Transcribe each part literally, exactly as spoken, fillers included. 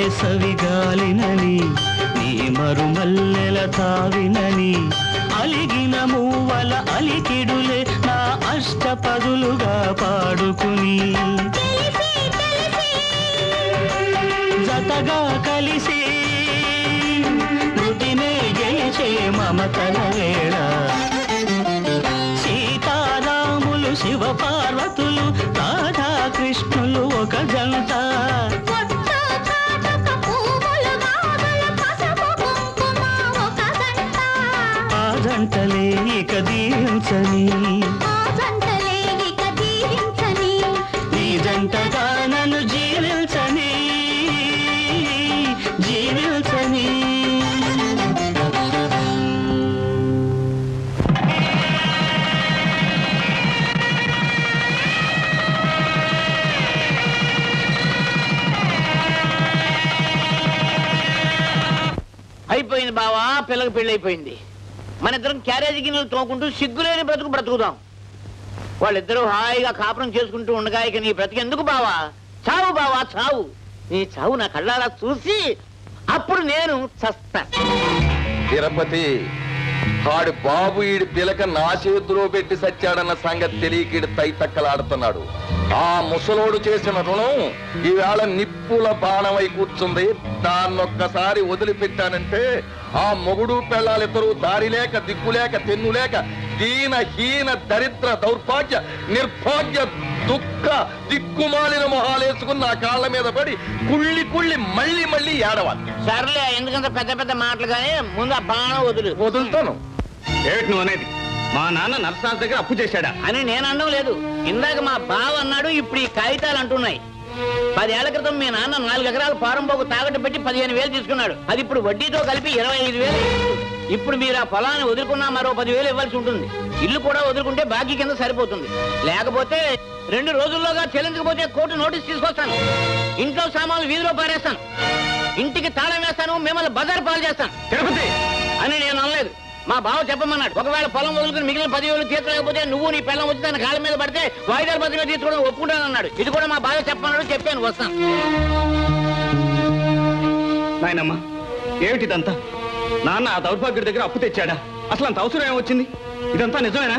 వేసవిగాలినని నీ మరుమల్లెల తావినని అలిగిన మూవల అలికిడులే నా అష్టపదులుగా పాడుకుని జతగా కలిసి మృతినే గెలిచే మమతల వేళ సీతారాములు శివ పార్వతులు రాధా కృష్ణులు ఒక జంట ఆ జంటలే ఇక దీవించని నీ జంటగా నన్ను జీవించని జీవించని అయిపోయింది బావా, పిల్లకి పెళ్లి అయిపోయింది. మన ఇద్దరం క్యారేజీ గిన్నెలు తోకుంటూ సిగ్గులేని బ్రతుకు బ్రతుకుదాం. వాళ్ళిద్దరూ హాయిగా కాపురం చేసుకుంటూ ఉండగా ఇక నీ బ్రతికి ఎందుకు బావా? చావు బావా చావు. నీ చావు నా కళ్ళారా చూసి అప్పుడు నేను చస్తా. తిరుపతి ఆడి బాబు ఈడి పిలక నా చేతిలో పెట్టి సచ్చాడన్న సంగతి తెలియక ఈడు తైతక్కలాడుతున్నాడు. ఆ ముసలోడు చేసిన రుణం ఈవేళ నిప్పుల బాణమై కూర్చుంది. దాన్నొక్కసారి వదిలిపెట్టానంటే ఆ మొగుడు పెళ్ళాలిద్దరూ దారి లేక దిక్కులేక తెన్నులేక దీన హీన దరిద్ర దౌర్భాగ్య నిర్భాగ్య దుఃఖ దిక్కుమాలిన మొహాలేసుకుని నా కాళ్ళ మీద పడి కుళ్ళి కుళ్ళి మళ్ళీ మళ్ళీ ఏడవాలి. సర్లే, ఎందుకంత పెద్ద పెద్ద మాటలు కానీ ముందు ఆ బాణం వదులు. వదులుతాను. ఏమిటి నువ్వు అనేది? మా నాన్న నరసరాజు దగ్గర అప్పు చేశాడా అని నేను అనడం లేదు. ఇందాక మా బావ అన్నాడు, ఇప్పుడు ఈ కాగితాలు అంటున్నాయి. పదేళ్ల క్రితం మీ నాన్న నాలుగు ఎకరాలు పారంపోకు తాకట్టు పెట్టి పదిహేను వేలు తీసుకున్నాడు. అది ఇప్పుడు వడ్డీతో కలిపి ఇరవై ఐదు వేలు. ఇప్పుడు మీరు ఆ పొలాన్ని వదులుకున్నా మరో పదివేలు ఇవ్వాల్సి ఉంటుంది. ఇల్లు కూడా వదులుకుంటే బాకీ కింద సరిపోతుంది. లేకపోతే రెండు రోజుల్లోగా చెల్లించకపోతే కోర్టు నోటీస్ తీసుకొస్తాను. ఇంట్లో సామాన్లు వీధిలో పారేస్తాను. ఇంటికి తాళం వేస్తాను. మిమ్మల్ని బజారు పాలు చేస్తాను. తిరుపతి అని నేను అనలేదు. మా బావ చెప్పమన్నాడు. ఒకవేళ పొలం వదులుకుని మిగిలిన పదివేలు తీర్చలేకపోతే నువ్వు నీ పిల్లం వచ్చి దాని కాళ్ళ మీద పడితే వాయిదాల బదిలీ తీసుకోవడం ఒప్పుకుంటానన్నాడు. ఇది కూడా మా బావ చెప్పమన్నాడు. చెప్పాను, వస్తాను. నాయనమ్మా, ఏమిటిదంతా? నాన్న ఆ దౌర్భాగ్యుడి దగ్గర అప్పు తెచ్చాడా? అసలు అంత అవసరం ఏమొచ్చింది? ఇదంతా నిజమేనా?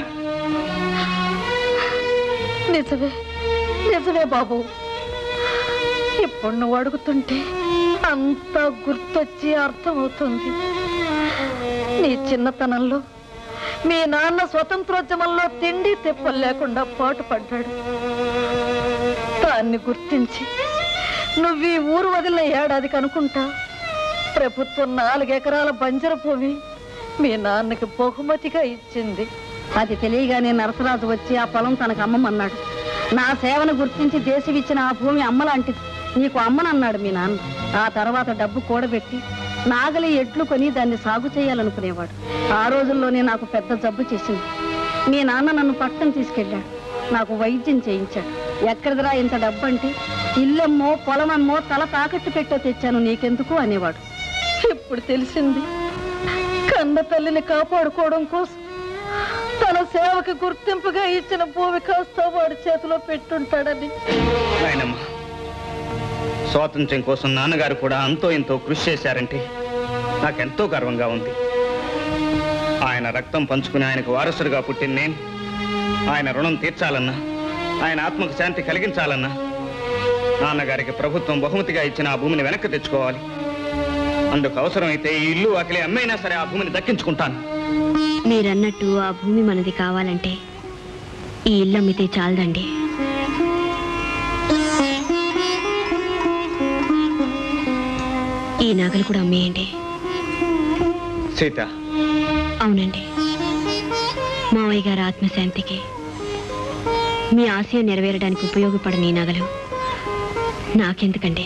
నిజమే నిజమే బాబు. ఇప్పుడు నువ్వు అడుగుతుంటే అంతా గుర్తొచ్చి అర్థమవుతుంది. నీ చిన్నతనంలో మీ నాన్న స్వతంత్రోద్యమంలో తిండి తెప్పలు లేకుండా పాటుపడ్డాడు. దాన్ని గుర్తించి నువ్వు ఈ ఊరు వదిలిన ఏడాదికి అనుకుంటా ప్రభుత్వం నాలుగెకరాల బంజరు భూమి మీ నాన్నకి బహుమతిగా ఇచ్చింది. అది తెలియగానే నరసరాజు వచ్చి ఆ పొలం తనకు అమ్మమన్నాడు. నా సేవను గుర్తించి దేశం ఇచ్చిన ఆ భూమి అమ్మలాంటిది, నీకు అమ్మనన్నాడు మీ నాన్న. ఆ తర్వాత డబ్బు కూడబెట్టి నాగలి ఎడ్లు కొని దాన్ని సాగు చేయాలనుకునేవాడు. ఆ రోజుల్లోనే నాకు పెద్ద జబ్బు చేసింది. మీ నాన్న నన్ను పట్టణం తీసుకెళ్ళాడు. నాకు వైద్యం చేయించాడు. ఎక్కడిదిరా ఇంత డబ్బు అంటే, ఇల్లమ్మో పొలమమ్మో తల తాకట్టు పెట్టో తెచ్చాను, నీకెందుకు అనేవాడు. ఇప్పుడు తెలిసింది, కన్న తల్లిని కాపాడుకోవడం కోసం తన సేవకి గుర్తింపుగా ఇచ్చిన భూమి కాస్త వాడి చేతిలో పెట్టుంటాడని. నాయనమ్మా, స్వాతంత్ర్యం కోసం నాన్నగారు కూడా అంతో ఎంతో కృషి చేశారంటే నాకెంతో గర్వంగా ఉంది. ఆయన రక్తం పంచుకుని ఆయనకు వారసుడిగా పుట్టిన నేను ఆయన రుణం తీర్చాలన్నా, ఆయన ఆత్మకు శాంతి కలిగించాలన్నా నాన్నగారికి ప్రభుత్వం బహుమతిగా ఇచ్చిన ఆ భూమిని వెనక్కి తెచ్చుకోవాలి. అందుకు అవసరమైతే ఈ ఇల్లు అఖిలే అమ్మైనా సరే ఆ భూమిని దక్కించుకుంటాను. మీరన్నట్టు ఆ భూమి మనది కావాలంటే ఈ ఇల్లు అమ్మితే చాలదండి. ఈ నగలు కూడా అమ్మేయండి. సీత, అవునండి, మావయ్య గారి ఆత్మశాంతికి, మీ ఆశయం నెరవేరడానికి ఉపయోగపడని ఈ నగలు నాకెందుకండి?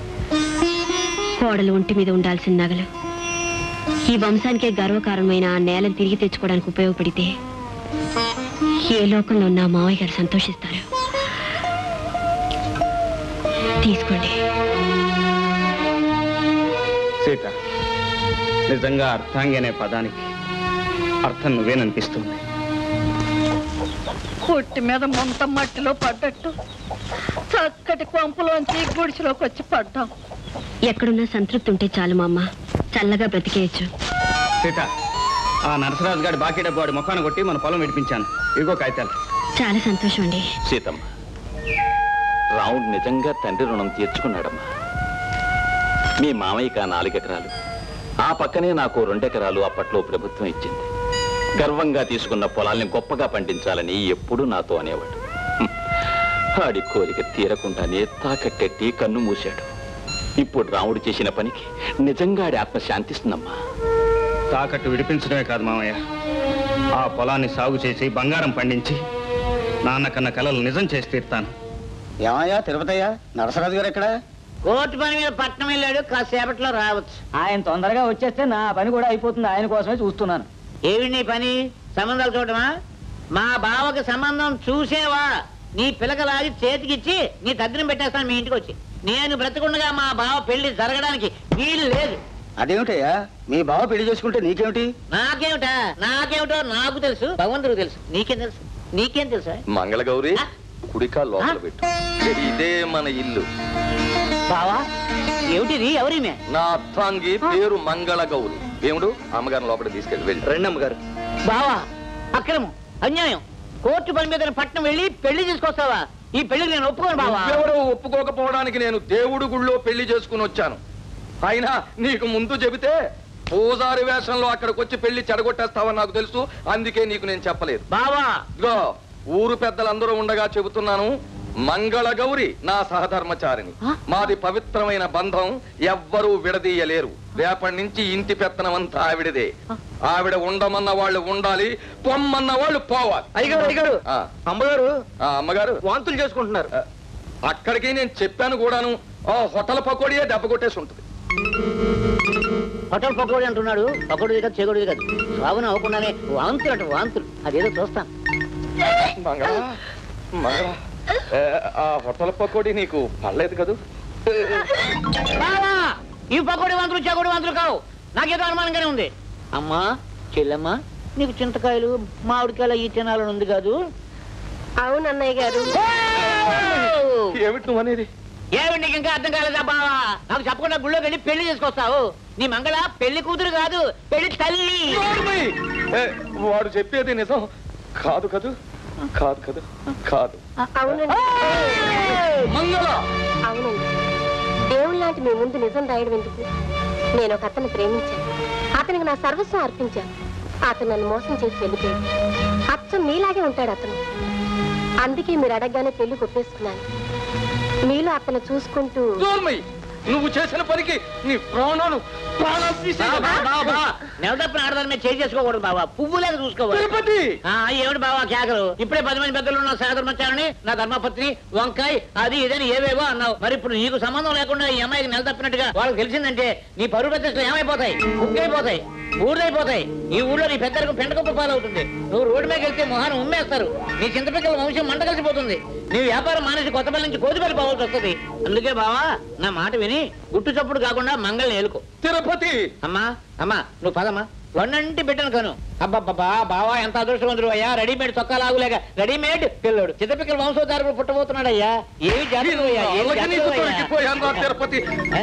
కోడలు ఒంటి మీద ఉండాల్సిన నగలు ఈ వంశానికే గర్వకారణమైన ఆ నేలను తిరిగి తెచ్చుకోవడానికి ఉపయోగపడితే ఏ లోకంలో ఉన్న మావయ్య గారు సంతోషిస్తారు. తీసుకోండి. సీత, నిజంగా అర్థాంగి అనే పదానికి అర్థం నువ్వేననిపిస్తుంది. పుట్టి మీద మొంత మట్టిలో పడ్డట్టు చక్కటి కొంపలోంచి గుడిసెలోకి వచ్చి పడ్డాం. ఎక్కడున్నా సంతృప్తి ఉంటే చాలు మా అమ్మ. చల్లగా బ్రతికేయచ్చు. సీత, ఆ నరసరాజు గారి బాకీ డబ్బు వాడి ముఖాన్ని కొట్టి మన పొలం విడిపించాను. ఇదిగో కాగితాలు. చాలా సంతోషం అండి. సీతమ్మ, రాముడు నిజంగా తండ్రి రుణం తీర్చుకున్నాడమ్మా. మీ మామయ్యకి ఆ నాలుగెకరాలు, ఆ పక్కనే నాకు రెండెకరాలు అప్పట్లో ప్రభుత్వం ఇచ్చింది. గర్వంగా తీసుకున్న పొలాల్ని గొప్పగా పండించాలని ఎప్పుడూ నాతో అనేవాడు. హ్మ్. ఆడి కోరిక తీరకుండానే తాకట్టెట్టి కన్ను మూశాడు. ఇప్పుడు రాముడు చేసిన పనికి నిజంగా ఆడి ఆత్మ శాంతిస్తుందమ్మా. తాకట్టు విడిపించడమే కాదు మామయ్య, ఆ పొలాన్ని సాగు చేసి బంగారం పండించి నాన్న కన్న కలలు నిజం చేసి తీరుతాను. ఏమయ్యా తిరుపతయ్యా, నరసరాజు గారు ఎక్కడ? కోర్టు పని మీద పట్నం వెళ్ళాడు, కాసేపట్లో రావచ్చు. ఆయన తొందరగా వచ్చేస్తే నా పని కూడా అయిపోతుంది. ఆయన కోసమే చూస్తున్నాను. ఏమి నీ పని? సంబంధాలు చూడమా? మా బావకి సంబంధం చూసేవా? నీ పిలకలాగి చేతికిచ్చి నీ దగ్గర పెట్టేస్తాను మీ ఇంటికి వచ్చి. నేను బ్రతకుండగా మా బావ పెళ్లి జరగడానికి వీలు లేదు. అదేమిటయ్యా, మీ బావ పెళ్లి చేసుకుంటే నీకేమిటి? నాకేమిటా? నాకేమిటో నాకు తెలుసు, భగవంతుడికి తెలుసు. నీకేం తెలుసు? నీకేం తెలుసా? మంగళగౌరి, కుడికా లోపల పెట్టు. ఇదే మన ఇల్లు. బావా, ఏమిటిది? ఎవరిమే? నా అర్థాంగి పేరు మంగళగౌరి. దేవుడు అమ్మగారిని లోపల తీసుకెళ్ళి వెళ్ళి రండి అమ్మగారు. బావా, అక్రమం, అన్యాయం. కోర్టు పని మీద పట్నం వెళ్ళి పెళ్లి తీసుకొస్తావా? ఈ పెళ్లికి నేను ఒప్పుకోను బావా. ఎవరో ఒప్పుకోకపోవడానికి నేను దేవుడు గుళ్ళో పెళ్లి చేసుకుని వచ్చాను. అయినా నీకు ముందు చెబితే పూజారి వేషంలో అక్కడికి వచ్చి పెళ్లి చెడగొట్టేస్తావని నాకు తెలుసు. అందుకే నీకు నేను చెప్పలేదు. బావా, ఇదిగో ఊరు పెద్దలందరూ ఉండగా చెబుతున్నాను, మంగళగౌరి నా సహధర్మచారిని. మాది పవిత్రమైన బంధం, ఎవ్వరూ విడదీయలేరు. రేపటి నుంచి ఇంటి పెత్తనమంతా ఆవిడదే. ఆవిడ ఉండమన్న వాళ్ళు ఉండాలి, పొమ్మన్న వాళ్ళు పోవాలి. అయ్యగారు అయ్యగారు ఆ, అమ్మగారు ఆ, అమ్మగారు వాంతులు చేసుకుంటున్నారు. ఆ, అక్కడికి నేను చెప్పాను కూడాను. ఆ హోటల్ పకోడియే దెబ్బ కొట్టేసి ఉంటుంది. హోటల్ పకోడీ అంటున్నాడు. పకోడీ కాదు, చెగోడీ కాదు. సాగున అవ్వకుండానే వాంతులు అంట వాంతులు. అదేదో చూస్తాను. మంగళ మంగళ, ఏ, ఆ హోటల్ పకోడీ నీకు పర్లేదు కదూ? బావా, ఈ పకోడీ వాంతులు చెగోడీ వాంతులు కావు. నాకేదో అనుమానంగానే ఉంది. అమ్మా, చెల్లెమ్మా, నీకు చింతకాయలు మామిడికాయలు ఈ తినాలని ఉంది కాదు? అవును అన్నయ్య గారు. ఏమిటి నువ్వు అనేది? ఏమిటి నీకు ఇంకా అర్థం కాలేదా బావా? నాకు చెప్పకుండా గుళ్ళోకి వెళ్ళి పెళ్లి చేసుకొస్తావు. నీ మంగళ పెళ్లి కూతురు కాదు, పెళ్లి తల్లి. ఏ, వాడు చెప్పేది నిజం కాదు కదూ? కాదు కదూ? కాదు. అవునండి. మంగళ, అవునండి. దేవుళ్ళ లాంటి మీ ముందు నిజం రాయడం ఎందుకు? నేను ఒక అతన్ని ప్రేమించాను. అతనికి నా సర్వస్వం అర్పించాను. అతను నన్ను మోసం చేసి వెళ్ళిపోయాడు. అచ్చం మీలాగే ఉంటాడు అతను. అందుకే మీరు అడగగానే పెళ్లి కొట్టేసుకున్నాను. మీలో అతను చూసుకుంటూ నువ్వు చేసిన పనికి నీ ప్రాణాలు ప్రాణాలు నెవడప్పుడు ఆడదాని మీద చేయి చేసుకోకూడదు బావా. పువ్వులేక చూసుకోవాలి. ఏమిటి బావా కేకలు? ఇప్పుడే పది మంది పెద్దలు ఉన్న సహధర్మచారని, నా ధర్మపత్ని, వంకాయ్, అది ఇదని ఏవేవో అన్నావు. మరి ఇప్పుడు నీకు సంబంధం లేకుండా ఈ అమ్మాయికి నెల తప్పినట్టుగా వాళ్ళకి తెలిసిందంటే నీ పరువు ప్రతిష్టలు ఏమైపోతాయి? ఉక్కైపోతాయి, ఊరిదైపోతాయి. ఈ ఊళ్ళో నీ పెద్దలకు పెంటకొప్ప పాలవుతుంది. నువ్వు రోడ్డు మీద వెళ్తే మొహాన్ని ఉమ్మేస్తారు. నీ చింతపిక్కల వంశం మంట కలిసిపోతుంది. నీ వ్యాపారం మానేసి కొత్తపల్లి నుంచి కోతిపల్లి పోవాల్సి వస్తుంది. అందుకే బావా, నా మాట విని గుట్టు చప్పుడు కాకుండా మంగళని ఏలుకో. తిరుపతి అమ్మా అమ్మా నువ్వు పదమ్మా. వన్నంటి బిడ్డను కను. అబ్బబ్బా బావా, ఎంత అదృష్టవంతుడు అయ్యా. రెడీమేడ్ చొక్కా లాగులేక రెడీమేడ్ పిల్లడు. చిత్తపిక్కల వంశోద్ధారకుడు పుట్టబోతున్నాడు అయ్యా. ఏమి జాతీయం అయ్యా, ఏమి జాతీయం అయ్యా. తిరుపతి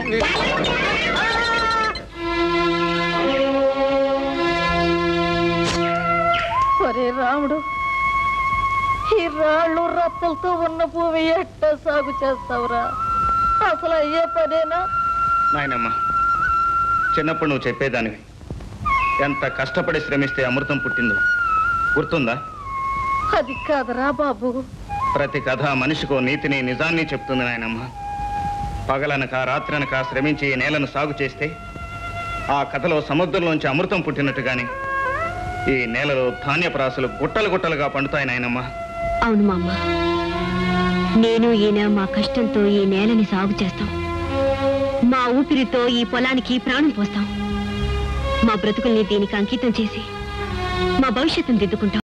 ఒరే రాముడు, ఈ రాళ్ళు రప్పలతో ఉన్న పువ్వు ఎట్ట సాగు చేస్తావురా? అసలు అయ్యే పనేనా? నాయనమ్మ, చిన్నప్పుడు నువ్వు చెప్పేదానివి. ఎంత కష్టపడి శ్రమిస్తే అమృతం పుట్టిందో గుర్తుందా? అది కాదరా బాబు. ప్రతి కథ మనిషికో నీతిని, నిజాన్ని చెప్తుంది నాయనమ్మ. పగలనక రాత్రనక శ్రమించి ఈ నేలను సాగు చేస్తే ఆ కథలో సముద్రంలోంచి అమృతం పుట్టినట్టుగానే ఈ నేలలో ధాన్యపరాశులు గుట్టలు గుట్టలుగా పండుతాయి నాయనమ్మ. అవును మా అమ్మ, నేను ఈయన మా కష్టంతో ఈ నేలని సాగు చేస్తాం. మా ఊపిరితో ఈ పొలానికి ప్రాణం పోస్తాం. మా బ్రతుకుల్ని దీనికి అంకితం చేసి మా భవిష్యత్తును దిద్దుకుంటాం.